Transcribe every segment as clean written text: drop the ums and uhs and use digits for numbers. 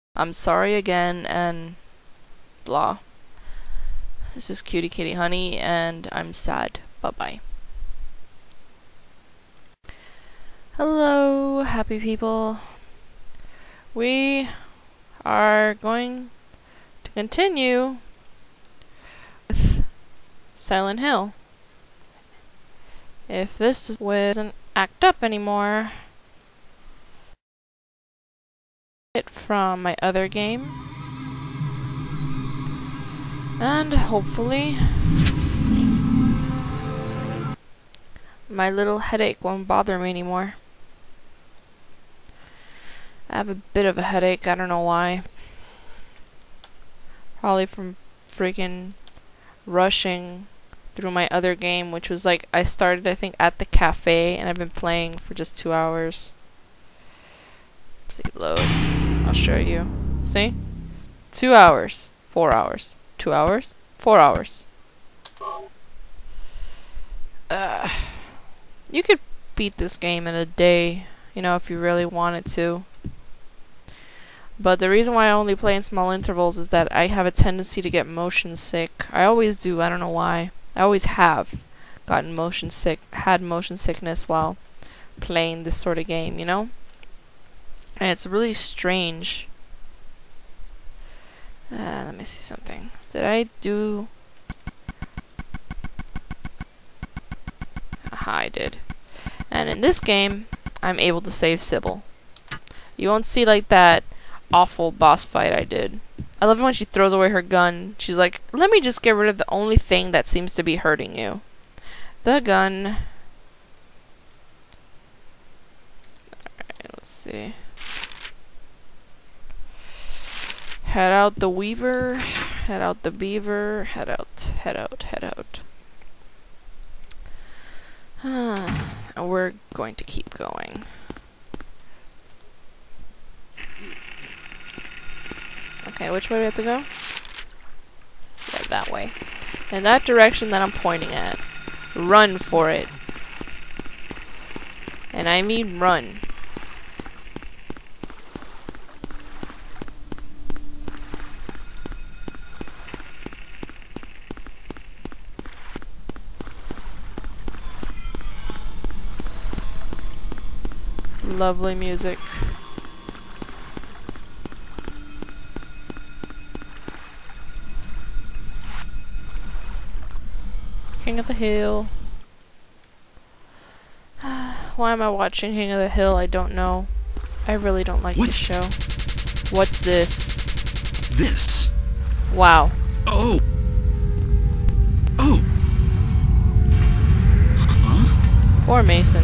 I'm sorry again, and blah. This is Cutie Kitty Honey, and I'm sad. Bye-bye. Hello, happy people. We are going to continue with Silent Hill. If this doesn't act up anymore, it from my other game, and hopefully my little headache won't bother me anymore. I have a bit of a headache, I don't know why. Probably from freaking rushing through my other game, which was like, I started I think at the cafe and I've been playing for just 2 hours. Let's see, load. I'll show you. See? 2 hours, 4 hours, 2 hours, 4 hours. You could beat this game in a day, you know, if you really wanted to. But the reason why I only play in small intervals is that I have a tendency to get motion sick. I always do, I don't know why. I always have gotten motion sick, had motion sickness while playing this sort of game, you know? And it's really strange. Let me see something. Did I do... Aha, I did. And in this game, I'm able to save Sybil. You won't see like that awful boss fight I did. I love it when she throws away her gun. She's like, let me just get rid of the only thing that seems to be hurting you. The gun. Alright, let's see. Head out the weaver. Head out the beaver. Head out, head out, head out. And we're going to keep going. Okay, which way do we have to go? Yeah, that way. In that direction that I'm pointing at. Run for it. And I mean run. Lovely music. King of the Hill. Why am I watching King of the Hill? I don't know. I really don't like this show. What's this? This. Wow. Oh. Oh. Huh? Poor Mason.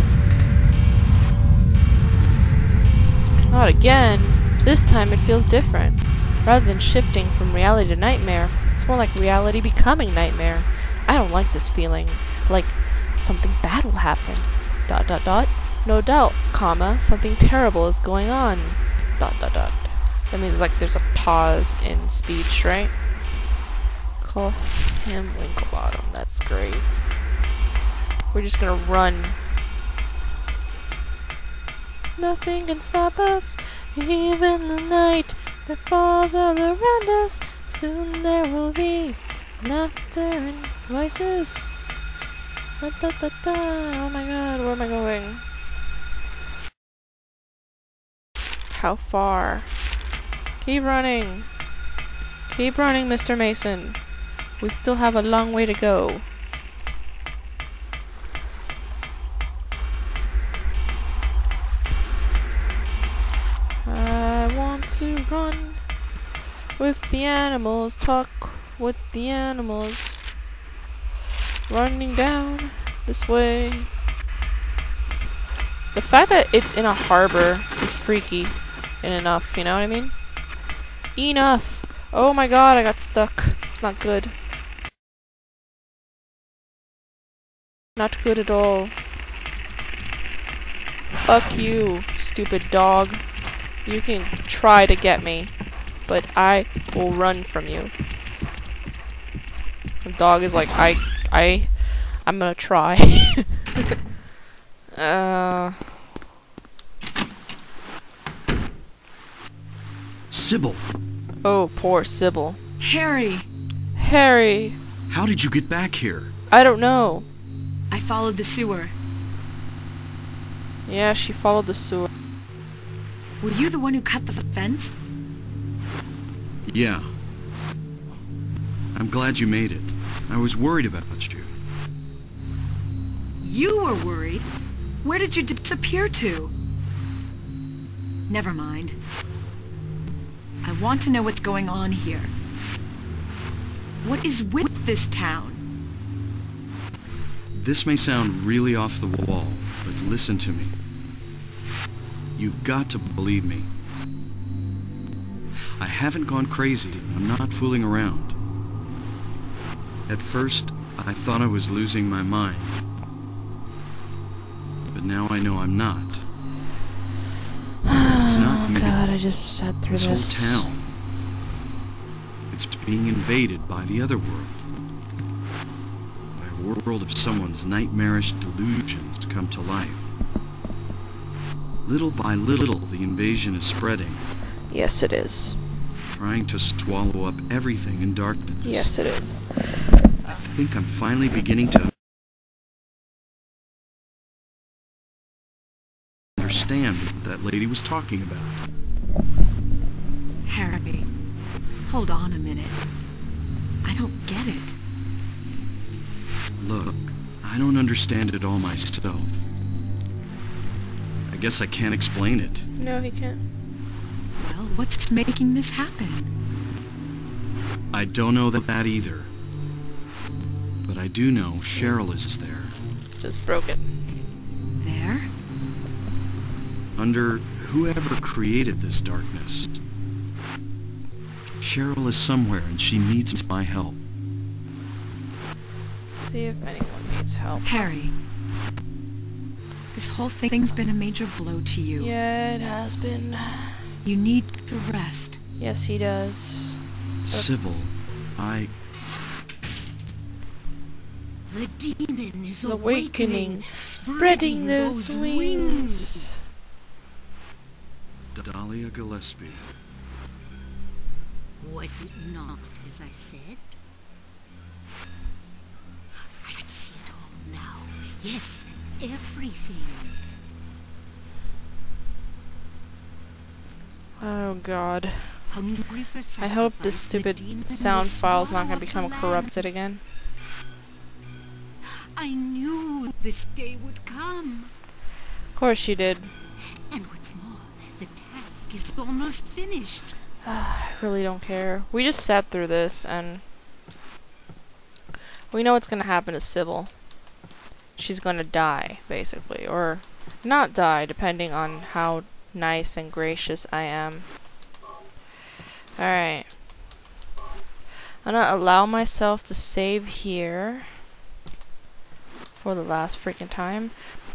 Not again. This time it feels different. Rather than shifting from reality to nightmare, it's more like reality becoming nightmare. I don't like this feeling. Like something bad will happen. ... No doubt, comma, something terrible is going on. ... That means like there's a pause in speech, right? Call him Winklebottom. That's great. We're just gonna run. Nothing can stop us, even the night that falls all around us. Soon there will be laughter and voices. Oh my god, where am I going? How far? Keep running. Keep running, Mr. Mason. We still have a long way to go. I want to run with the animals, talk with the animals. Running down this way. The fact that it's in a harbor is freaky and enough, you know what I mean? Enough! Oh my god, I got stuck. It's not good. Not good at all. Fuck you, stupid dog. You can try to get me, but I will run from you. The dog is like, I'm gonna try. Sybil, Oh, poor Sybil. Harry! Harry! how did you get back here? I don't know. I followed the sewer. Yeah, she followed the sewer. Were you the one who cut the fence? Yeah. I'm glad you made it. I was worried about you. You were worried? Where did you disappear to? Never mind. I want to know what's going on here. What is with this town? This may sound really off the wall, but listen to me. You've got to believe me. I haven't gone crazy. I'm not fooling around. At first, I thought I was losing my mind. But now I know I'm not. It's not me. God, I just sat through This this. whole town. It's being invaded by the other world. By a world of someone's nightmarish delusions come to life. Little by little, the invasion is spreading, Yes, it is. trying to swallow up everything in darkness. Yes, it is. I think I'm finally beginning to understand what that lady was talking about. Harry, hold on a minute. I don't get it. Look, I don't understand it all myself. I guess I can't explain it. No, he can't. Well, what's making this happen? I don't know that either. But I do know Cheryl is there. Just broke it. There? Under whoever created this darkness. Cheryl is somewhere and she needs my help. See if anyone needs help. Harry, this whole thing's been a major blow to you. Yeah, it has been. You need to rest. Yes, he does. Sybil, The demon is Awakening, spreading those wings. Dahlia Gillespie. Was it not as I said? I can see it all now. Yes, everything. Oh God. Hungry for I hope this sacrifice, the stupid demon sound will file's not swallow gonna up become the land. corrupted again. I knew this day would come. Of course you did. And what's more, the task is almost finished. I really don't care. We just sat through this and we know what's gonna happen to Sybil. She's gonna die, basically. Or not die, depending on how nice and gracious I am. Alright. I'm gonna allow myself to save here for the last freaking time.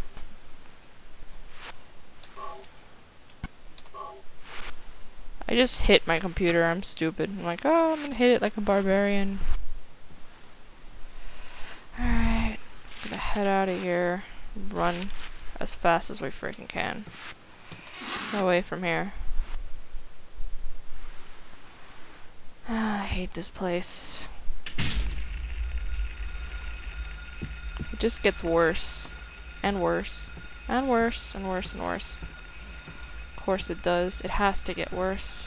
I just hit my computer. I'm stupid. I'm like, oh, I'm gonna hit it like a barbarian. Alright. I'm gonna head out of here. Run as fast as we freaking can. Away from here. I hate this place. It just gets worse. And worse. And worse. And worse and worse. Of course it does. It has to get worse.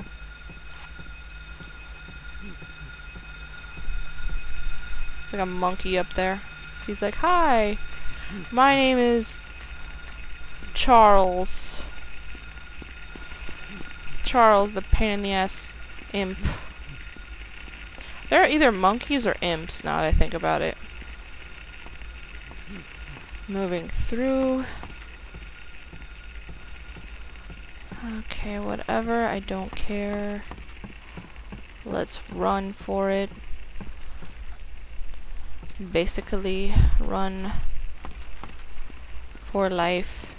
There's like a monkey up there. He's like, hi! My name is Charles. Charles, the pain in the ass imp. They're either monkeys or imps now that I think about it. Moving through. Okay, whatever. I don't care. Let's run for it. Basically, run for life.